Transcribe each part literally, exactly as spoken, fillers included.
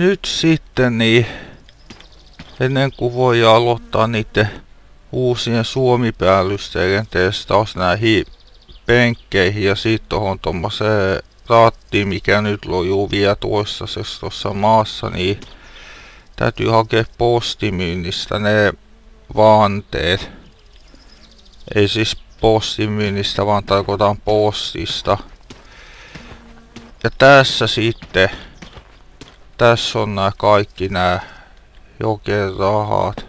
nyt sitten niin ennen kuin voi aloittaa niiden uusien suomipäällysteiden testaus näihin penkkeihin ja sitten tohon tommoseen rattiin, mikä nyt lojuu vielä toissasessa tuossa maassa, niin täytyy hakea postimyynnistä ne vanteet. Ei siis postimyynnistä, vaan tarkoitan postista. Ja tässä sitten, tässä on nämä kaikki nämä Joken rahat.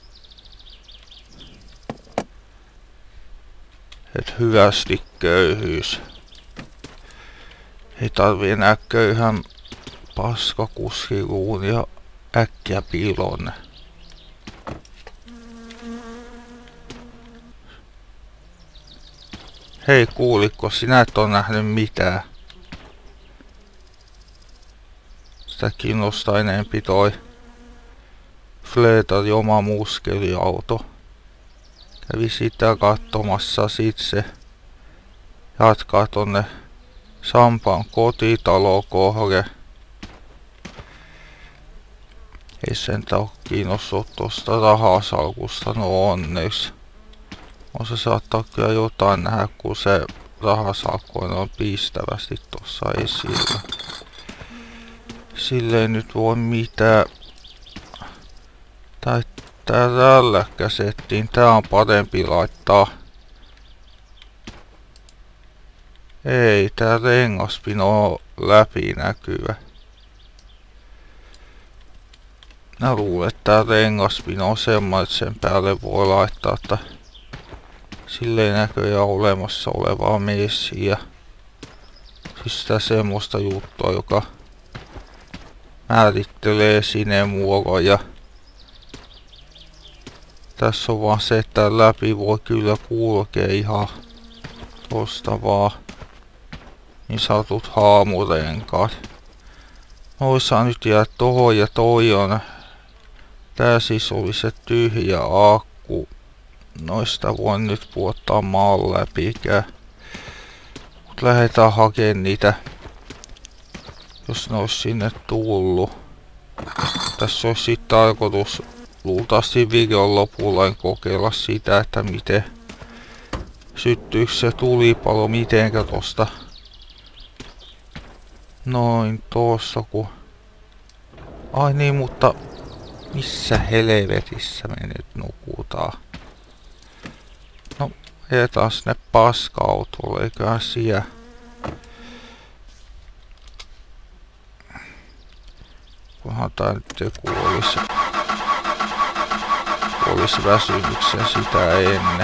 Et hyvästi köyhyys. Ei tarvi enää köyhän paskakuskiluun ja äkkiä piilonne. Hei, kuuliko, sinä et ole nähnyt mitään? Sitä kiinnostaa enempi toi Fletari oma muskeliauto. Kävi sitä katsomassa, sit se jatkaa tonne Sampan kotitalo kohde. Ei sentään oo kiinnostunut tosta rahasalkusta, no onneksi. On se saattaa kyllä jotain nähdä, kun se rahasalkku on pistävästi tossa esillä. Sille ei nyt voi mitään. Tai tää rälläkkäsettiin, tää on parempi laittaa. Ei, tää rengaspino on läpinäkyvä. Mä luulen, että tää rengaspino on semmoinen, että sen päälle voi laittaa, että sille ei näköjään olemassa olevaa messiä. Siis sitä semmoista juttua, joka määrittelee sinemuotoja. Tässä on vaan se, että läpi voi kyllä kulkea ihan tosta vaan niin sanotut haamurenkaat. Noissa nyt jää tohon ja toi on. Tää siis oli se tyhjä akku. Noista voin nyt puottaa maan läpikään. Mut lähdetään hakemaan niitä, jos ne ois sinne tullut. Tässä olisi sit tarkoitus luultavasti videon lopulla kokeilla sitä, että miten syttyykö se tulipalo mitenkä tosta. Noin tossa kun. Ai niin, mutta missä helvetissä me nyt nukutaan? No, ajetaan sinne paska-autolle, eiköhän siellä. Kunhan tää nyt joku olisi, olisi väsymyksen sitä ennen.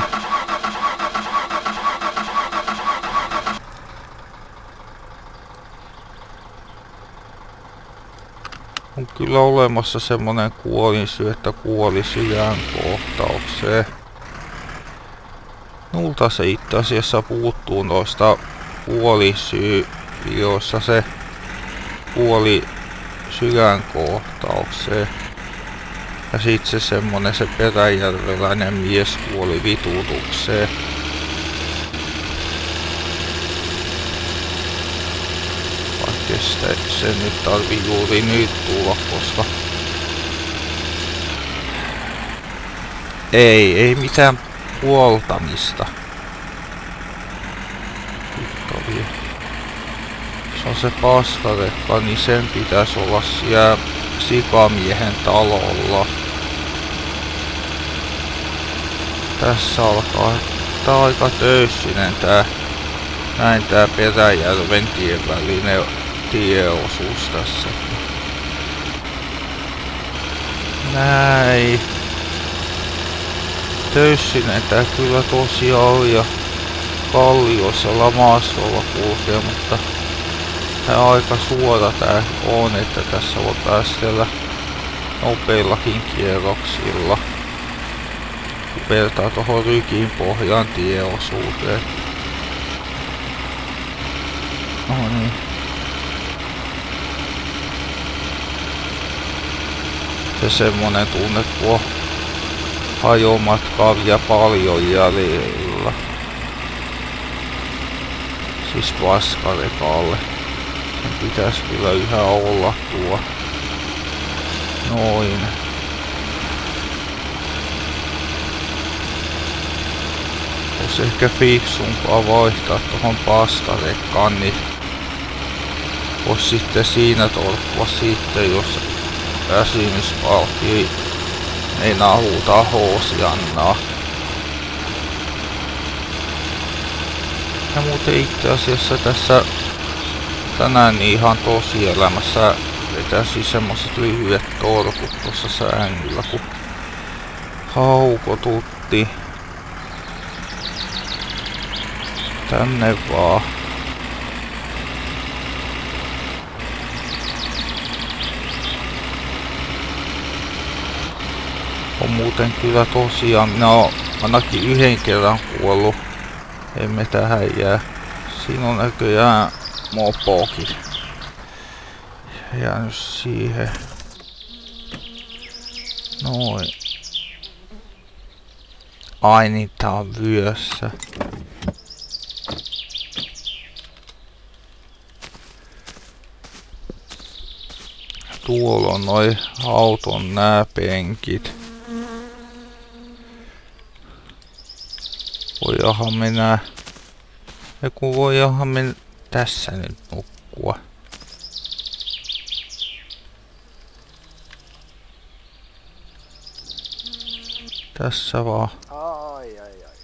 On kyllä olemassa semmonen kuolinsyy, että kuoli sydänkohtaukseen. Multa se itse asiassa puuttuu noista kuolinsyy, joissa se kuoli sydänkohtaukseen. Ja sit se semmonen se peräjärveläinen mies kuoli vitutukseen. Vaikka se, se nyt tarvii juuri nyt tulla, koska ei, ei mitään puoltamista. Se on se paskarekka, niin sen pitäisi olla siellä sikamiehen talolla. Tässä alkaa, tää on aika töyssinen tää, näin tää Peräjärven tien välinen tieosuus tässä. Näin. Töyssinen tää kyllä tosiaan on ja kallioisella maastolla kulkee, mutta tää aika suora tää on, että tässä voi päästellä nopeillakin kierroksilla. Kun vertaa tohon Rykin pohjan tieosuuteen. No niin. Se semmonen tunne, kun on hajomatkaa paljon jäljellä. Siis paskarekalle. Sen pitäisi kyllä yhä olla tuo. Noin. Olisi ehkä fiksumpaa vaihtaa tuohon pastarekkaan, niin vois sitten siinä torppua sitten, jos väsymyspalkki meinaa huutaa hoosiannaa. Ja muuten itse asiassa tässä tänään niin ihan tosielämässä vetäisi semmoset lyhyet torkut tuossa sängyllä, kun haukotutti. Tänne vaan. On muuten kyllä tosiaan, minä oon ainakin yhden kerran kuollut. Emme tähän jää. Siinä on näköjään mopokin. Jäänyt siihen. Noin. Ai niin, tää on vyössä. Tuolla on noi auton nää penkit. Voidaanhan mennä... Ja kun voidaanhan mennä tässä nyt nukkua. Tässä vaan. Ai, ai, ai, ai.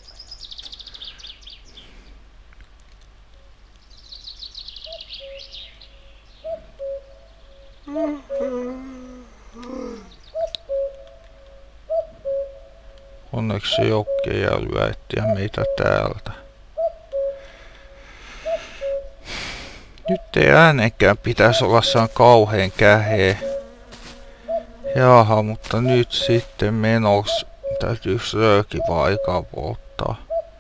Onneksi se jokkeen ja lyöttiä meitä täältä. Nyt ei äänenkään pitäisi olla saan kauheen käheä. Jaha, mutta nyt sitten menoks täytyis rööki vaan aikaa polttaa.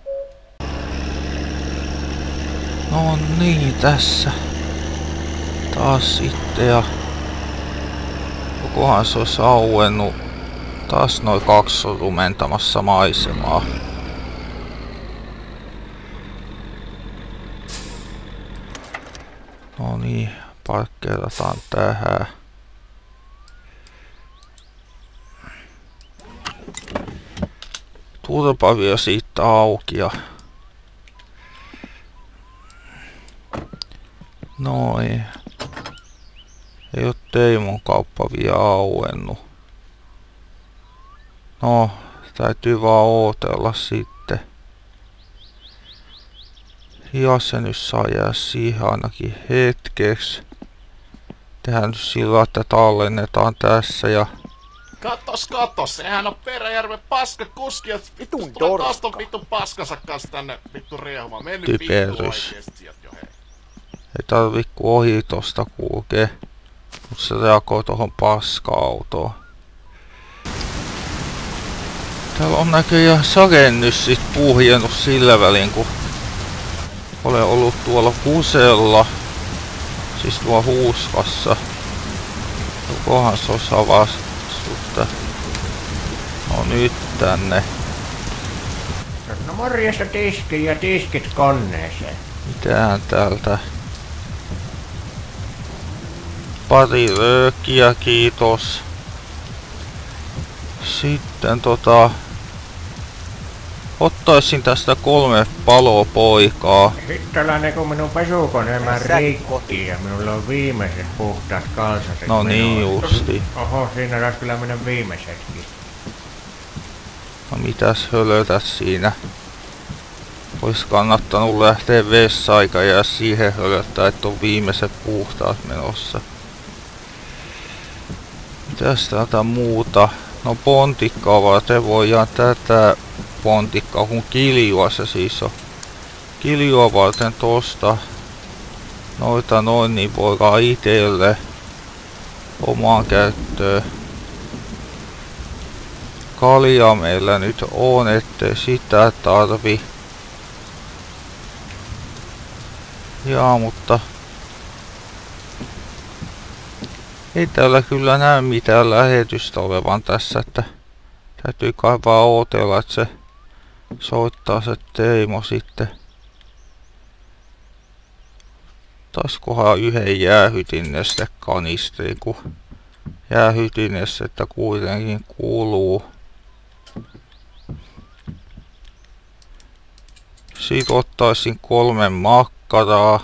No niin, tässä. Taas sitten ja... Jokohan se olisi auennut. Taas noin kaksi on rumentamassa maisemaa. No niin, parkkeerataan tähän. Turpa vielä siitä auki ja... Noin. Ei oo Teimon kauppa vielä auennut. No, täytyy vaan ootella sitten. Ja se nyt saa jää siihen ainakin hetkeksi. Tehdään nyt sillä, että tallennetaan tässä ja... Kattos, kattos, sehän on Peräjärven paska kuski, ja Vitun tulee dorkka. taas ton vitun paskansa kanssa tänne vittu riehumaan. Mennyt vittu Typerys. oikeesti sieltä jo hei. Ei tarvii ku ohi tosta kulkee. Mut se reagoi tohon paska-autoon. Täällä on näköjään sarennys sit puhjennut sillä välin, kun olen ollut tuolla Kusella. Siis tuolla Huuskassa. Jokohan se osaa avastutta. No nyt tänne. No morjesta tiski ja tiskit koneeseen. Mitähän täältä? Pari röökiä, kiitos. Sitten tota... Ottaisin tästä kolme palopoikaa. Sitten tällainen kun minun pesukoneen mä Säkki rikki ja minulla on viimeiset puhtaat kalsaset. No niin menossa. justi. Oho, siinä taisi kyllä mennä viimeisetkin. No mitäs hölötät siinä? Ois kannattanut lähteä vessaan eikä jää siihen hölöttää, että on viimeiset puhtaat menossa. Mitäs täältä muuta? No pontikkaa varten voidaan tätä pontikkaa, kun kiljua se siis on. Kiljua varten tosta noita noin, niin voidaan itelle omaan käyttöön. Kaljaa meillä nyt on, ettei sitä tarvi. Jaa, mutta ei täällä kyllä näy mitään lähetystä olevan tässä, että täytyy kai vaan ootella, että se soittaa se Teimo sitten. Taiskohan yhden jäähytin nestekanisterin, kun jäähytinessä, että kuitenkin kuuluu. Siitä ottaisin kolme makkaraa.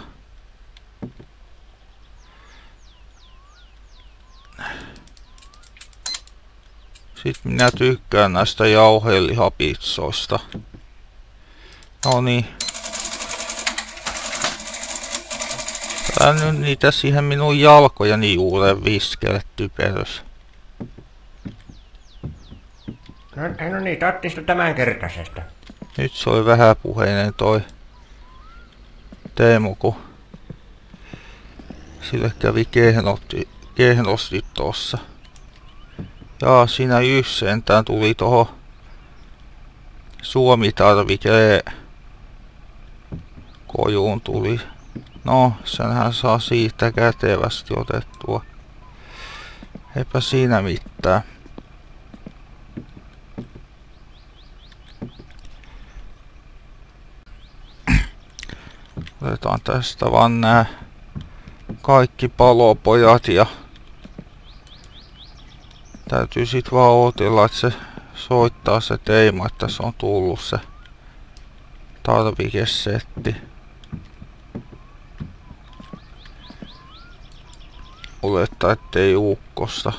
Sitten minä tykkään näistä jauhelihapitsoista. No niin. Älä nyt niitä siihen minun jalkojani juureen viskele typerys. No, no niin, ottista tämän kertaisesta. Nyt soi vähäpuheinen toi Teemu, kun sille kävi kehnosti, kehnosti tossa. Jaa, siinä yksi sentään tuli toho Suomi-tarvike kojuun tuli. No, senhän saa siitä kätevästi otettua. Eipä siinä mitään. Otetaan tästä vaan nää kaikki palopojat ja täytyy sit vaan odotella, että se soittaa se Teimo, että se on tullut se tarvikesetti. Olettaa, ettei ukkosta.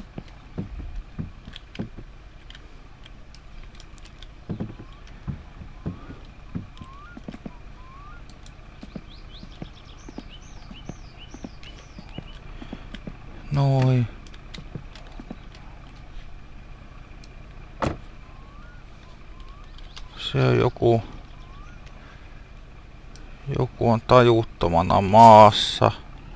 Noin. Se on joku... Joku on tajuttomana maassa.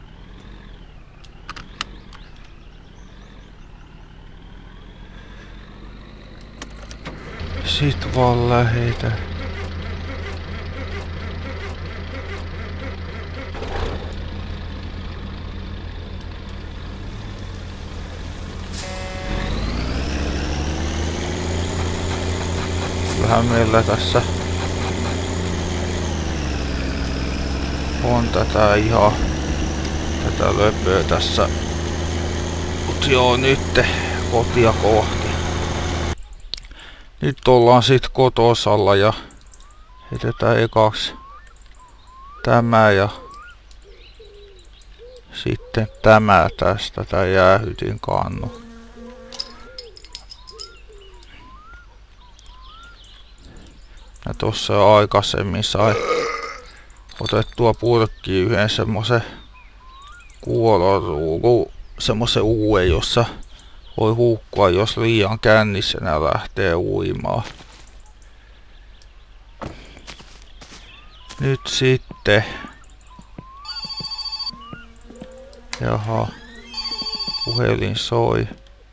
Sit vaan lähetä. Kyllähän meillä tässä on tätä ihan tätä löpöä tässä. Mut joo, nyt kotia kohti. Nyt ollaan sit kotosalla ja heitetään ekaksi tämä ja sitten tämä tästä, tää jäähytin kannu. Ja tossa jo aikaisemmin sai otettua purkkiin yhden semmosen kuoloruuku, semmosen uuden, jossa voi hukkua, jos liian kännisenä lähtee uimaan. Nyt sitten. Jaha. Puhelin soi.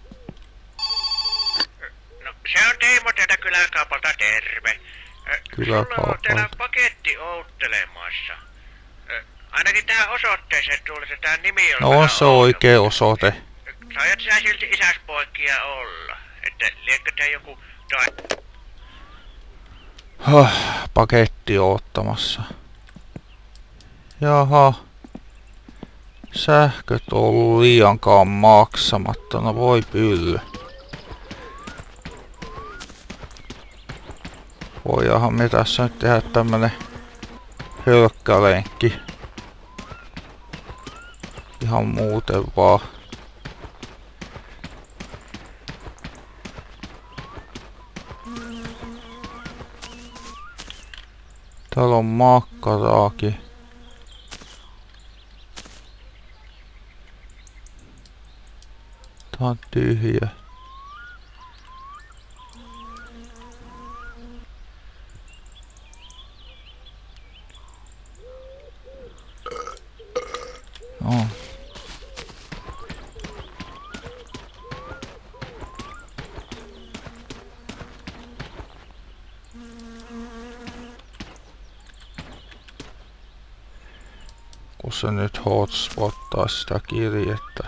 No, se on Teimo täältä kyläkaupalta, terve. Kyläkaupalta. Sulla on täällä paketti outtelemassa. Ainakin tähän osoitteeseen tuli se tää nimi on... No on se oikea osoite. Saiat sä silti isäspoikia olla? Että liekö tää joku... Huh, paketti ottamassa. Jaha. Sähköt on ollut liiankaan maksamatta. No voi pylly. Voidaanhan me tässä nyt tehdä tämmönen hölkkälenkki. Ihan muuten vaan. Täällä on makkaraakin. Tää on tyhjä. No. Kun se nyt hotspottaa sitä kirjettä.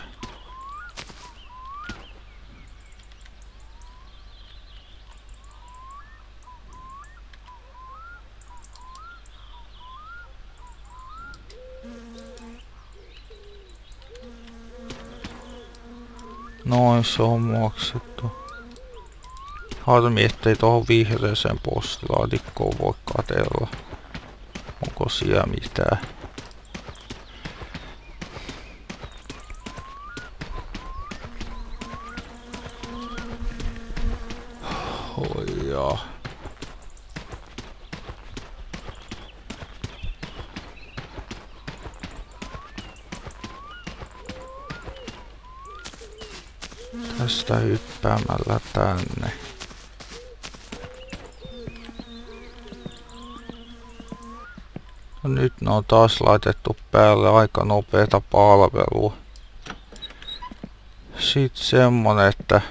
Noin, se on maksettu. Harmi, ettei tohon vihreeseen postilaatikkoon voi katsella. Onko siellä mitään? Oi jaa. Tästä hyppäämällä tänne. No nyt ne on taas laitettu päälle aika nopeeta palvelua. Sitten semmonen, että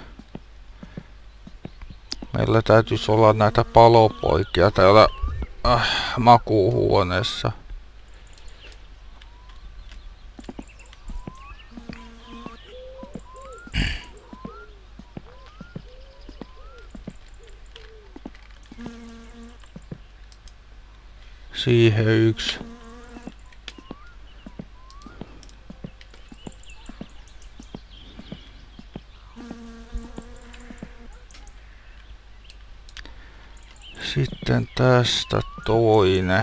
meillä täytyisi olla näitä palopoikia täällä äh, makuuhuoneessa. Siihen yksi. Sitten tästä toinen.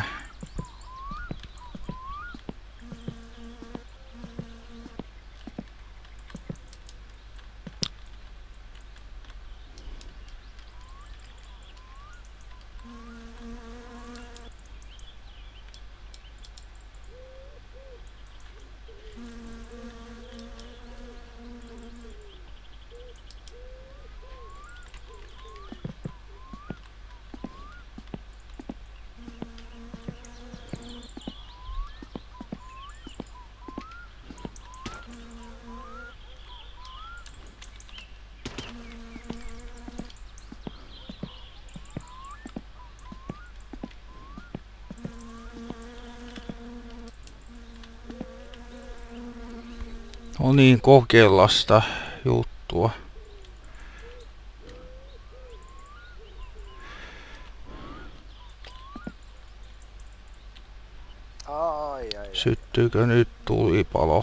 No niin, kokeilla sitä juttua. Ai, ai, ai. Syttyykö nyt tulipalo?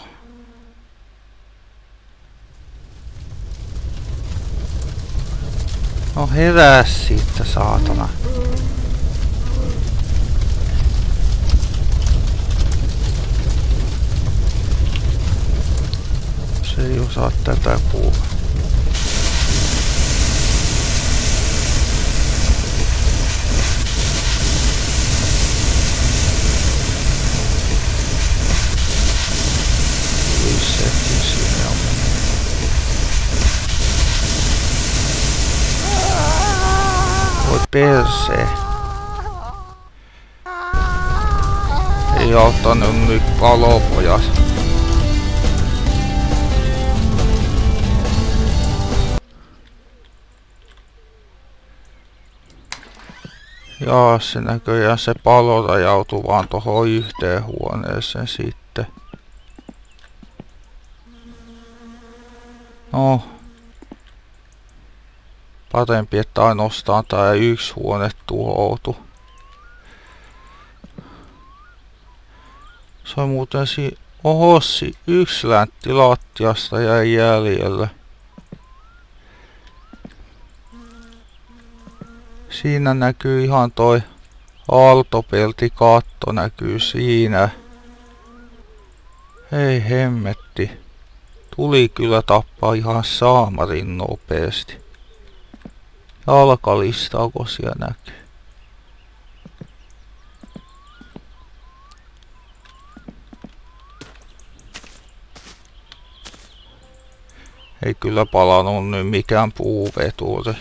No herää siitä, saatana. Se ei osaa tätä puhua. Sekin sinne on mennyt. Voi persee. Ei auttanut nyt palopojat. Jaa, se näköjään se palo rajautui vaan tohon yhteen huoneeseen sitten. No. Parempi, että ainoastaan tää yksi huone tuhoutu. Se on muuten si... Ohossi, yksi läntti lattiasta jäi jäljelle. Siinä näkyy ihan toi aaltopeltikatto näkyy siinä. Ei hemmetti. Tuli kyllä tappaa ihan saamarin nopeesti. Jalkalistauko siellä näkyy? Ei kyllä palannut nyt mikään puuveturi.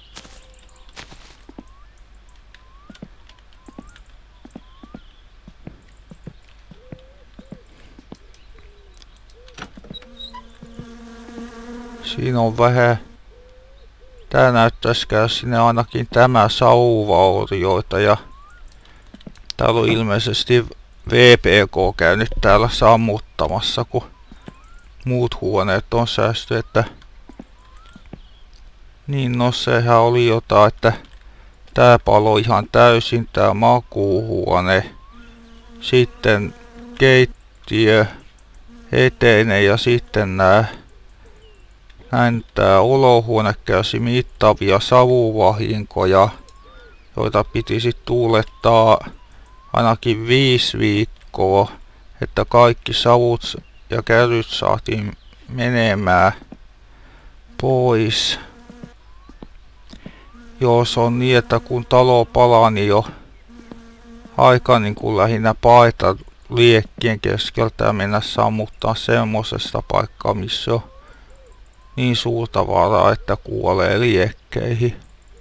Siinä on vähän... Tää näyttäisi käydä sinne ainakin tämä sauvaorioita ja... Täällä on ilmeisesti V P K käynyt täällä sammuttamassa, kun muut huoneet on säästy, että... Niin no sehän oli jotain, että... Tää palo ihan täysin, tää makuuhuone. Sitten keittiö, eteinen ja sitten nää... näin tää olohuone kärsi mittavia savuvahinkoja, joita piti sit tuulettaa ainakin viisi viikkoa, että kaikki savut ja käryt saatiin menemään pois. Joo, se on niin, että kun talo palaa, niin jo aika niin kuin lähinnä paeta liekkien keskeltä ja mennä sammuttaa semmosesta paikkaa, missä on niin suurta varaa, että kuolee liekkeihin.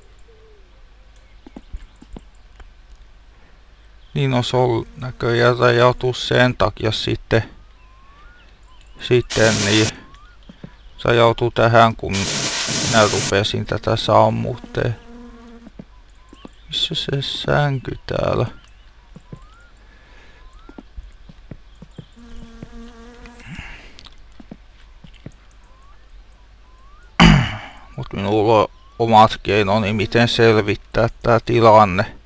Niin on se on näköjään rajautu sen takia sitten, sitten niin rajautui tähän, kun minä rupesin tätä sammutteen. Missä se sänky täällä? Mut minulla on omat keinoni, miten selvittää tää tilanne.